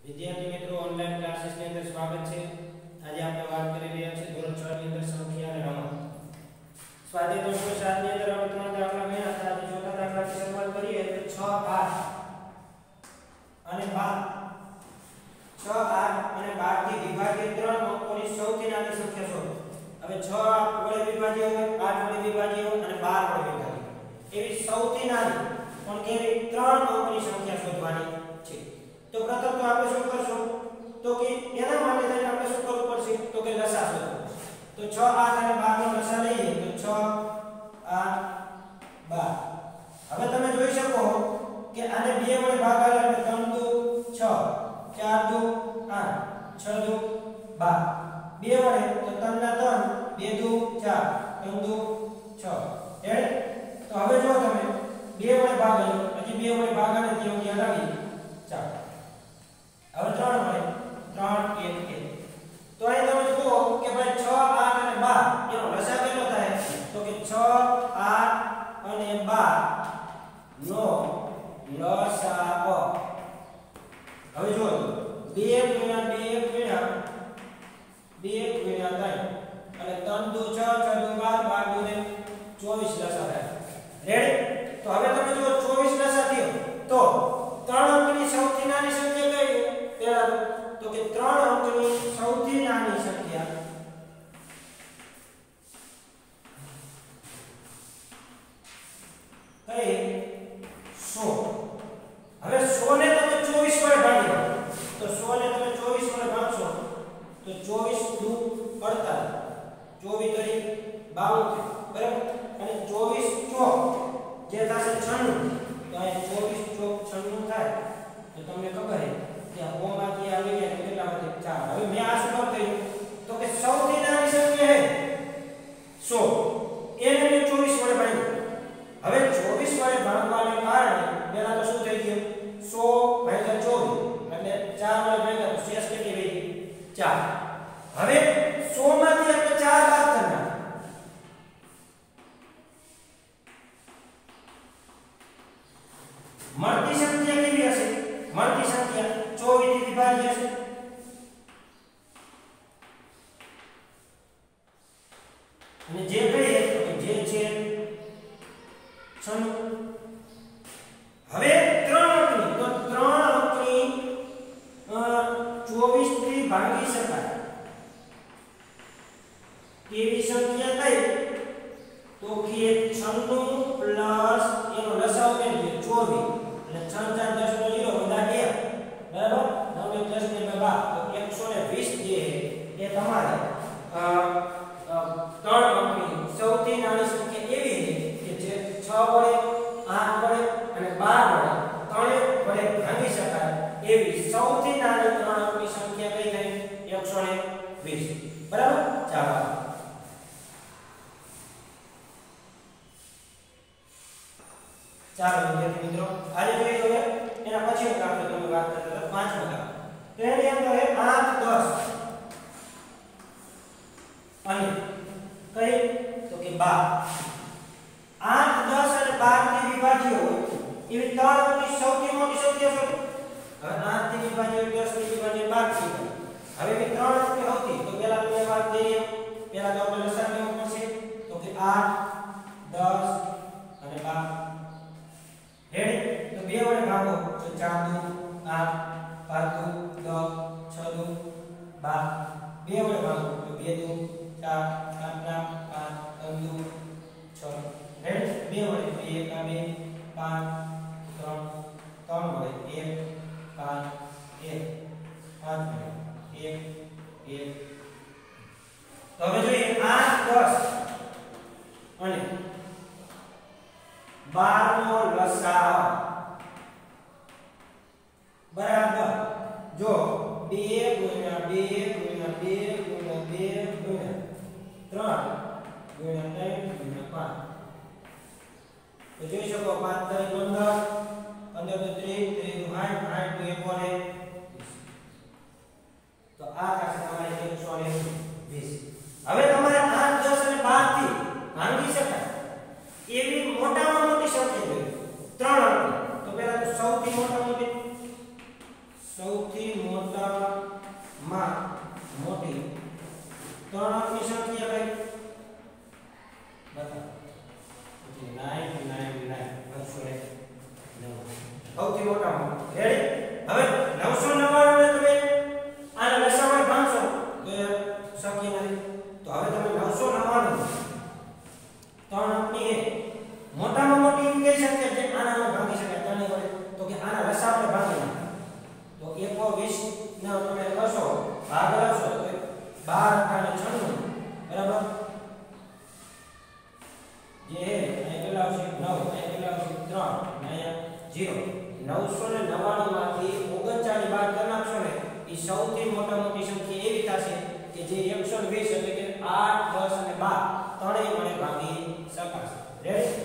વિદ્યાર્થી મિત્રો online classes ની અંદર સ્વાગત છે। આજે આપણે વાત કરી રહ્યા છીએ ધોરણ 6 ની અંદર સંખ્યા અને રમત। સ્વાધ્યાય 307 ની અંદર આપણે ત્રણ દાખલા ગણ્યા હતા। આજે ચોથા દાખલાથી શરૂઆત કરીએ તો 6 8 અને 12 6 8 અને 12 થી વિભાજિત ત્રણ અંકોની સૌથી નાની સંખ્યા શોધો। હવે 6 વડે વિભાજ્ય હોય, 8 વડે વિભાજ્ય હોય અને 12 વડે વિભાજ્ય એવી સૌથી નાની પણ કેવી ત્રણ અંકોની સંખ્યા શોધવાની છે। तो प्रथम तो આપણે શું કરશું તો કે એના માટે થઈને આપણે શું કરવું પડશે તો કે લસા શોધવો। તો 6 8 અને 12 નો લસા લઈએ તો 6 8 12। હવે તમે જોઈ શકો કે આને 2 વડે ભાગાય એટલે 3 દુ 6 4 દુ 8 6 દુ 12 2 વડે તો 3 ના 3 2 દુ 4 3 દુ 6 એડ। તો હવે જો તમે 2 વડે ભાગાય હજી 2 વડે ભાગાને ત્યાં ક્યાં લાવી 4 હવે 3 વડે 3 1 1 તો અહીં તમે જુઓ કે ભાઈ 6 8 અને 12 એનો લસા કેટલો થાય તો કે 6 8 અને 12 નો લસાઅ। હવે જુઓ 2 ગુણ્યા 2 ગુણ્યા 2 ગુણ્યા 3 અને 3 દુ 6 6 દુ 12 12 દુ 24 લસા થાય। રેડી। તો હવે તમે જુઓ 24 લસા થયો તો ત્રણ અંકની સૌથી નાની સંખ્યા કઈ પેલા તો કે ત્રણ અંકની સૌથી નાની સંખ્યા કઈ 100। હવે 100 ને તમે 24 વડે ભાગી તો 100 ને તમે 24 વડે ભાગશો તો 24 દુ 48 24 તરી 52 બરાબર અને 24 ચોક જે થશે 96 તો આ 24 ચોક 96 થાય તો તમને ખબર છે કે આ ઓમાંથી આવી ગયા કેટલા વધે 4। હવે મેં આ શું કર્યું તો કે સૌથી નાની સંખ્યા છે 100 એને મેં 24 વડે ભાગ્યું। હવે 24 વડે ભાગવાને કારણે પહેલા તો શું થઈ ગયું 100 ભાગ્યા 24 એટલે 4 વડે ભાગ્યા તો શેષ કેટલી રહી 4। હવે 100 માંથી આપણે 4 બાદ કરવાના મળતી સંખ્યા કેવી હશે મળતી સંખ્યા 24 થી વિભાજ્ય હશે અને જે કહીએ તો જે છે 96। હવે 3 અંકની તો 3 અંકની 24 થી ભાગી શકાય તેવી સંખ્યા કઈ તો કે 96 પ્લસ એનો લસાઅ કેટલો 24 એટલે 6 4 10 નો 0 બધા 2 બરાબર 9 10 ને 12 તો 120 જે એ તમારે ત્રણ અંકની સૌથી નાની સંખ્યા એવી છે કે જે 6 વડે 8 વડે અને 12 વડે ત્રણે વડે ભાગી શકાય એવી સૌથી નાની ત્રણ અંકની સંખ્યા કઈ થઈ 120 બરાબર। ચાલો ચાલો વિદ્યાર્થી મિત્રો આજે જોઈએ હવે એના પછીનો દાખલો તમે વાત કરતા હતા પાંચમો દાખલો તો એની અંદર છે 8 10 અને કઈ તો કે 12 8 10 અને 12 થી વિભાજ્ય હોય એવી ત્રણ અંકની સૌથી મોટી સંખ્યા શોધો। હવે 8 થી વિભાજ્ય 10 થી વિભાજ્ય 12 થી હવે એવી ત્રણ અંકની હોતી તો પહેલા તમે વાત કરીએ પહેલા તો આપણે લસાઅ લેવો પડશે તો કે 8 10 અને 12 રેડી। તો 2 વડે ભાગો તો 4 દુ 8 5 દુ 10 6 દુ 12 2 વડે ભાગો તો 2 દુ 4 8 ના 5 3 દુ 6 રેડી। 2 વડે 2 1 5 3 વડે 1 5 1 5 વડે 1 1 તો હવે જોઈએ 8 10 અને 12 નો લસાઅ બરાબર જો 2 ગુણ્યા 2 ગુણ્યા 2 ગુણ્યા 2 ગુણ્યા 3 ગુણ્યા 3 ગુણ્યા 5 તો જોઈ શકો 5 તરી 15 15 તો 30 30 60 60 તો 1 વડે તો આ થશે તમારે 120। હવે તમારે 8 10 અને 12 થી ભાગી શકાય એવી મોટામાં મોટી સંખ્યા જોઈએ ત્રણ અંક તો પહેલા તો સૌથી મોટા મોટી સૌથી મોટામાં મોટી 3 અંકની સંખ્યા કઈ બતાવો 999 સૌથી મોટામાં રેડી હવે 999 ને તમે આને લસામાં ભાગશો તો શક્ય નથી તો હવે તમે 999 3 અંકની એ મોટામાં મોટી એવી કઈ સંખ્યા છે આનામાં ભાગી શકાય ત્રણે વડે તો કે આના લસા આપણે ભાગી નાખો તો 120 ને તમે કરશો ભાગ લાવશો તો 12 અને 96 બરાબર જે અહીં કેટલા આવશે 9 અહીં કેટલા આવશે 3 અને અહીંયા 0 999 માંથી 39 બાદ કરી નાખશો ને એ સૌથી મોટી સંખ્યા એવી થશે કે જે 120 એટલે કે 8 10 અને 12 ત્રણેય વડે ભાગી શકાશે રેડી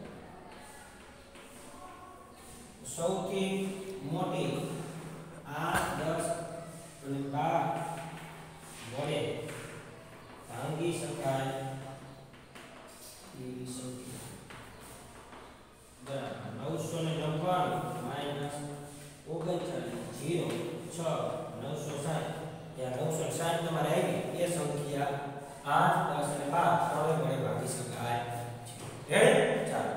સૌથી મોટી 8 10 અને 12 વડે ભાગી શકાય એવી સંખ્યા બરાબર 999 માઈનસ 39 0 6 960 ત્યાં 960 તમારે આવી એ સંખ્યા 8 10 અને 12 ત્રણે વડે ભાગી શકાય છે રેડી ચાલો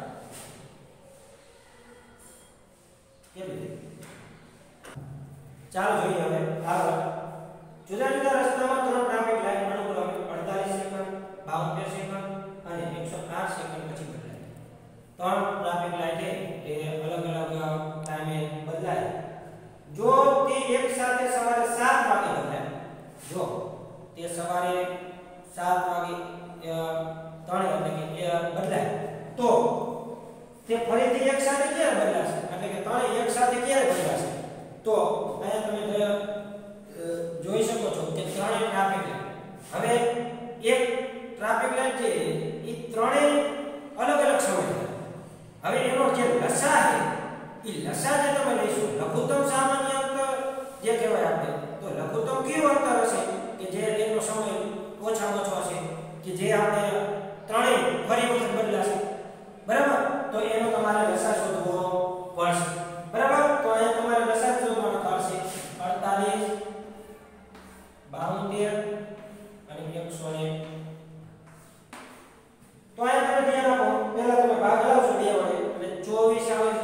ચાલો જોઈએ હવે આગળ જુદા જુદા રસ્તામાં 3 ટ્રાફિક લાઈન અનુક્રમે 48 સેકન્ડ 72 સેકન્ડ અને 108 સેકન્ડ પછી બદલાય 3 ટ્રાફિક લાઈન એ અલગ અલગ ટાઈમે બદલાય જો તે એક સાથે સવારે 7 વાગે બદલાય જો તે સવારે 7 વાગે 3 એટલે કે બદલાય તો તે ફરીથી એક સાથે ક્યારે બદલાશે એટલે કે ત્રણે એક સાથે ક્યારે બદલાશે તો અહીંયા તમે જોઈ શકો છો કે ત્રણે ટ્રાફિક લાઈન હવે એક ટ્રાફિક લાઈન છે એ ત્રણે અલગ અલગ સમય હવે એનો જે લસા છે એ લસા જે તમે લઈશું લઘુત્તમ સામાન્ય અંતર જે કહેવાય આપણે તો લઘુત્તમ કયું અંતર હશે કે જે એનો સમય ઓછામાં ઓછો હશે કે જે આપણે ત્રણે ફરી વખત બદલાશે બરાબર તો એનો તમારે લસા શોધવો પડશે બરાબર તો અહીંયા તમારે લસા શોધવાનો થશે 48 72 અને 100 તો અહીંયા તમે ધ્યાન આપો પહેલા તમે ભાગ લાવશો 2 વડે એટલે 24 આવે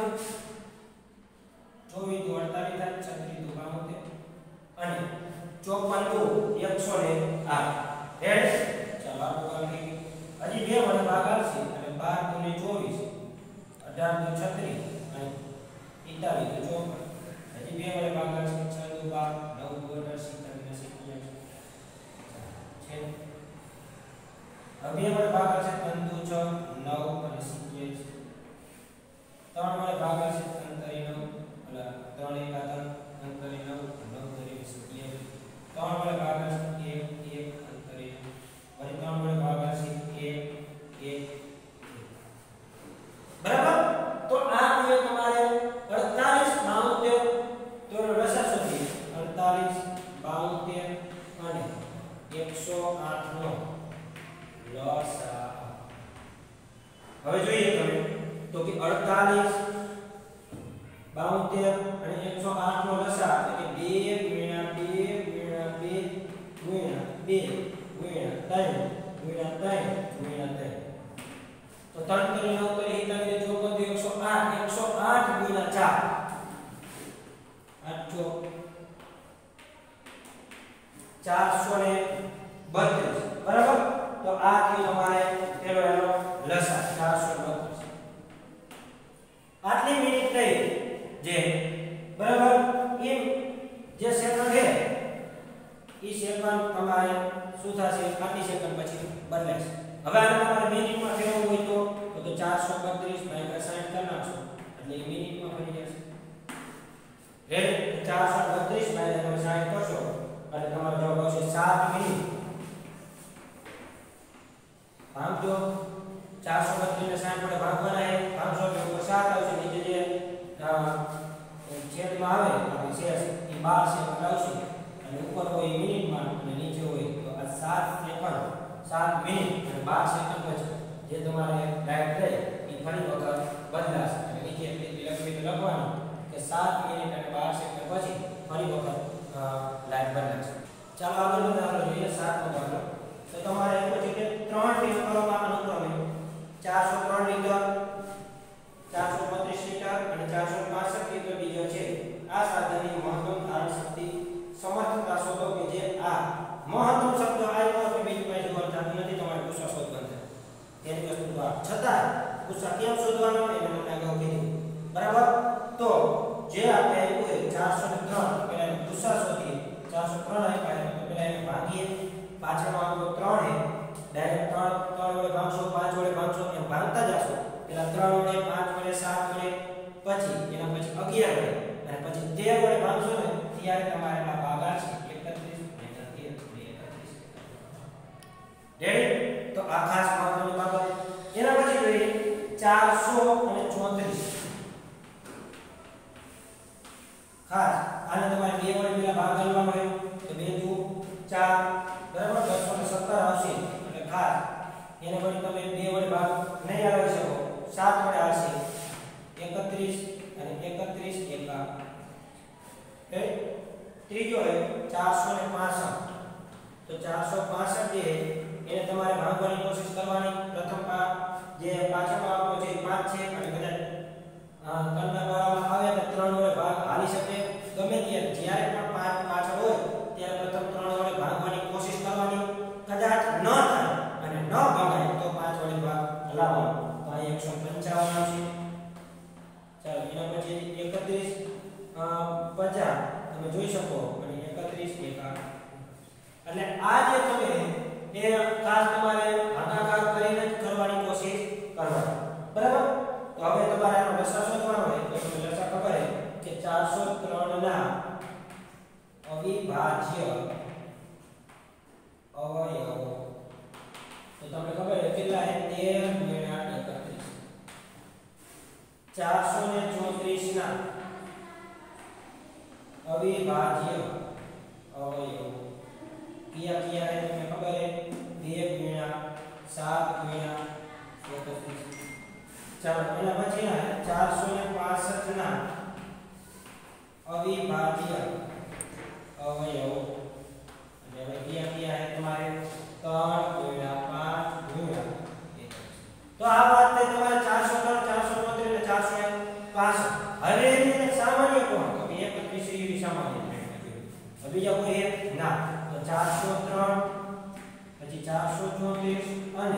છે 24 તો 48 થાય 36 તો 72 અને 54 તો 108 રેડ ચાલો આગળ હજી 2 વડે ભાગ આવશે અને 12 તો 24 18 તો 36 અને 41 તો 54 હજી 2 વડે ભાગ આવશે 6 તો 12 9 તો 18 છે હવે વડે ભાગ આવશે 3 તો 6 9 અને 27 3 વડે ભાગ આવશે 3 તરી 9 એટલે 3 એકા 3 અંતરી 9 9 તરી 27 3 વડે ભાગ આવશે 1 1 અંતરી વળી 3 વડે ભાગ આવશે 1 1 બરાબર તો આ એ તમારે 48 72 તો લસા શોધીએ 48 72 અને 108 નો લસા હવે જોઈએ તમે તો કે 48 72 અને 108 નો લસા એટલે કે 2 * 2 * 2 * 2 * 3 તો 3 કરી 9 કરી 7 કરી 54 108 108 * 4 432 બરાબર તો આ કે તમારે પેલો એનો લસા 432 આટલી મિનિટ થઈ જે બરાબર એમ જે સેકન્ડ છે ઈ સેકન્ડ તમારે શું થશે આટલી સેકન્ડ પછી બદલાશે હવે આને તમારે મિનિટમાં ફેરવવું હોય તો 432 / 60 કરી નાખશો એટલે એ મિનિટમાં ફરી જશે રેડી 432 / 60 કરશો એટલે તમારો જવાબ આવશે 7 મિનિટ ભાગજો 432 ને 60 વડે ભાગવાના છે 500 ઉપર 7 આવશે નીચે જે છેદમાં આવે આપણે શેષ એ 12 સેકન્ડ આવશે અને ઉપર હોય મિનિટમાં અને નીચે હોય તો આ 7 સેકન્ડ 7 મિનિટ અને 12 સેકન્ડ પછી જે તમારે લાઈટ રહે એ ફરી વખત બદલાશે અને નીચે એટલી લખવાનું કે 7 મિનિટ અને 12 સેકન્ડ પછી ફરી વખત લાઈન બને છે. ચાલો આગળનો દાખલો જોઈએ 7મો દાખલો. તો તમારે એક પછી કે 3 ટીમ કરવામાં અનુક્રમે 403 લીટર 435 લીટર અને 465 લીટર ડીઝલ છે. આ સાધનની મહત્તમ ધારણ શક્તિ સમર્થતા શોધો કે જે આ મહત્તમ શબ્દ આવ્યો કે બીજું કઈ જોવાનું થતું નથી. તમારે ગુસ્સા શોધવાનું છે તેની વસ્તુ આ છતાં ગુસ્સા કેમ શોધવાનો એને મને અગાઉ કીધું બરાબર. તો જે આપણે આપ્યું હોય 403 પહેલા એને ગુસ્સા શોધીએ. 403 આપ્યા તો પહેલા એને ભાગીએ. પાછળનો આંકડો 3 હે ડાયરેક્ટ 3 વડે ભાગશો 5 વડે ભાગશો એમ ભાગતા જશો. પહેલા 3 વડે 5 વડે 7 વડે પછી એના પછી 11 વડે અને પછી 13 વડે ભાગશો ને ત્યારે તમારે આ ભાગાર છે 31 રેડી. તો આ ખાસ મહત્વની બાબત. એના પછી જોઈએ 434 ખાસ આને તમારે 2 વડે પેલા ભાગ કરવાનો હોય તો 2 દુ 4 બરાબર 217 આવશે. એટલે ખાસ એને પછી તમે 2 વડે ભાગ નહીં આવી શકો 7 વડે આવશે 31 અને 31 એકા ત્રીજો હે 465. તો 465 જે એને તમારે ભાગવાની કોશિશ કરવાની. પ્રથમ જે પાછળનો આંકડો છે 5 છે અને કદાચ કન્ના કરવામાં આવે તો 3 વડે ભાગ હાલી શકે. ગમે ત્યારે જ્યારે પણ 5 પાછળ હોય ત્યારે પ્રથમ 3 વડે ભાગવાની કોશિશ કરવાની. કદાચ ન થાય અને ન ભાગાય તો 5 વડે ભાગ હલાવવાનો. તો આ 155 આવશે. ચાલો એના પછી 31 50 તમે જોઈ શકો અને 31 એકા. એટલે આ જે તમે એ ખાસ તમારે ભાગાકાર કરીને જ કરવાની કોશિશ કરવાની બરાબર. તો હવે તમારે આનો લસાઅ શોધવાનો હોય તો તમને લસાઅ ખબર છે કે 403 ના અવિભાજ્ય અવયવો તો તમને ખબર છે કેટલા છે 13 ગુણ્યા 31. 434 ના અવિભાજ્ય અવયવો किया किया है तुम्हें खबर है 2 गुणा 7 गुणा 31. चलो एना પછી ના 465 ના અવિભાજ્ય અવયવો એટલે હવે કિયા કિયા है તમારે 3 ગુણ્યા 5 ગુણ્યા 1. તો આ વાત છે તમારે 403 433 અને 465. હવે એને સામાન્ય કોણ તો 31 એવી સામાન્ય બીજા કોઈ એક ના. 403 પછી 434 અને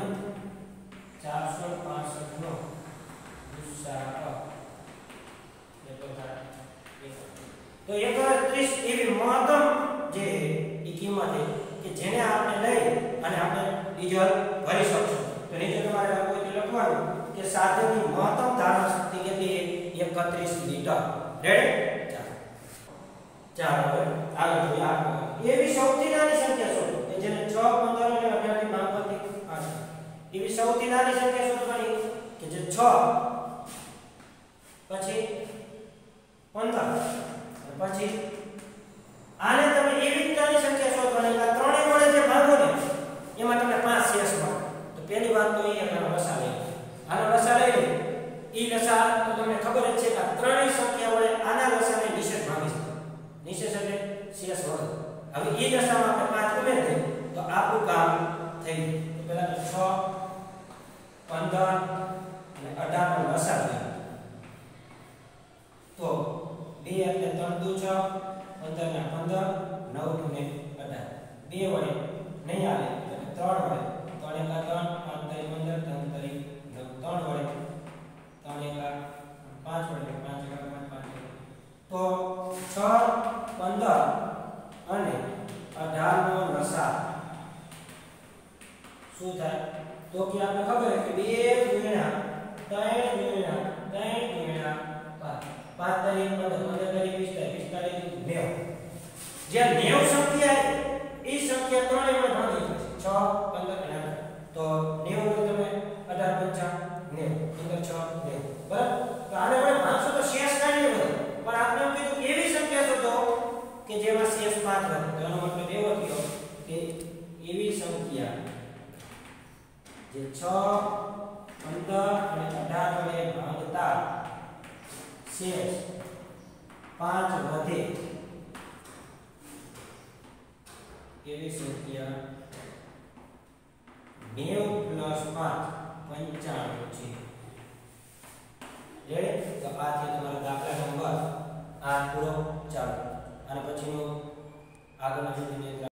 465 નો ગુસાઅ કેટલો થાય? તો 31 એવી મહત્તમ જે એ કિંમત છે કે જેને આપણે લઈ અને આપણે ડીઝલ ભરી શકશું. તો નીચે તમારે લખવાનું કે સાધનની મહત્તમ ધારણ શક્તિ કેટલી છે 31 લીટર. રેડી. ચાલો હવે આગળ જોઈએ. એવી સૌથી નાની સંખ્યા શોધો કે જેને 6 15 અને 18 ની માપથી આવે. એવી સૌથી નાની સંખ્યા શોધવાની કે જે 6 પછી 15 પછી આને તમે એવી નાની સંખ્યા શોધવાની આ ત્રણેય વડે જે ભાગો ને એમાં તમને 5 શેષ મળે. તો પહેલી વાત તો એ આનો લસાઅ લઈ. આનો લસાઅ લઈ ઈ લસાઅ તો તમને ખબર જ છે કે આ ત્રણેય સંખ્યા વડે આના લસાઅને નિશેષ ભાગી શકે. નિશેષ એટલે શેષ વડે. હવે ઈ દશામાં આપણે 5 ઉમેરી દઈએ તો આપણું કામ થઈ ગયું. તો પહેલા તો 6 15 અને 18 નો લસાઅ છે. તો 2 એટલે 3 દુ 6 15 ને 15 9 દુ ને 18 2 વડે નહીં આવે એટલે 3 વડે 3 એકા 3 5 તરી 15 3 તરી 9 3 વડે 3 એકા 5 વડે 5 એકા 5 તો 6 15 અને 18 નો લસાઅ શું થાય? તો કે આપણે ખબર છે કે 2 ગુણ્યા 3 ગુણ્યા 3 ગુણ્યા 5 તરી 15 તરી 20 તરી 45 90. જે 90 સંખ્યા એ સંખ્યા ત્રણેય વડે ભાગી જશે 6 15 અને 18. તો 90 તમે 18 5 90 15 6 90 બરાબર. તો આને વડે ભાગશો તો શેષ કાઢી લેવો પણ આપણે એમ કીધું એવી સંખ્યા શોધો કે જેમાં શેષ 5 વધે. તો એનો મતલબ એવો થયો કે એવી સંખ્યા જે 6 15 અને 18 વડે ભાગતા શેષ 5 વધે એવી સંખ્યા 90 + 5 95 છે. રેડી? તો આ છે તમારો દાખલા નંબર 8 પૂરો. ચાલો અને પછીનો આગળનો